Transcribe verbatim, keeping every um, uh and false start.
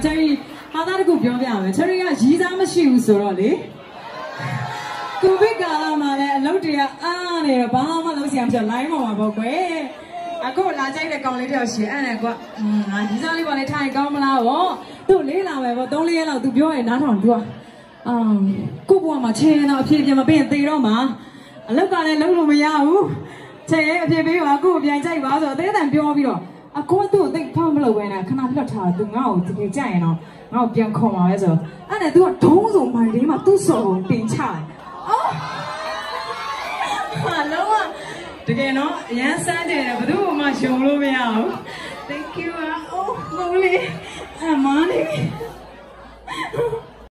Cherry ဟာသားတခုပြောပြမယ် Cherry ကရီးစားမရှိဘူးဆိုတော့လေကိုဗစ်ကာလမှာလည်းအလုပ်တွေကအားနေတော့ဘာမှလုပ်စရာမရှိ line ပေါ်မှာပေါ့ကွယ်အခုလာကြိုက်တဲ့ကောင်လေးတယောက်ရှိအဲ့နဲ့ကွာငါရီးစားလေးပေါ်လေးထိုင်ကောင်းမလားဗောသူ့လေးလာမယ်ဗော သုံး လေးရက်လောက်သူပြောရင်နားထောင်သူကအမ်ကိုဘွားမှာချင်းတော့အဖြစ်ပြမပေးရင်သေတော့မှာအလောက်ကလည်းလုံးလို့မရဘူးချင်းအဖြစ်ပေးပါကိုပြန်ကြိုက်ပါဆိုအသေးအံပြောပြီးတော့အကိုကသူ့ကိုသိဖောက်မလုပ်ဘဲနဲ့ခဏလွတ်ထားသူငါ့ကိုတကယ်ကြိုက်ရင်တော့ငါ့ကိုပြန်ခေါ်มาပဲဆိုတော့အဲ့နဲ့ तू ကဒုံးစုံမိုင်လေးမှာသူ့စော်ကိုတင်ချတယ်အော်ဟာလုံးဝတကယ်နော်အရန်စမ်းတယ်ဘယ်သူမှရှုံလို့မရဘူး Thank you အော်မဟုတ်လေအမလေး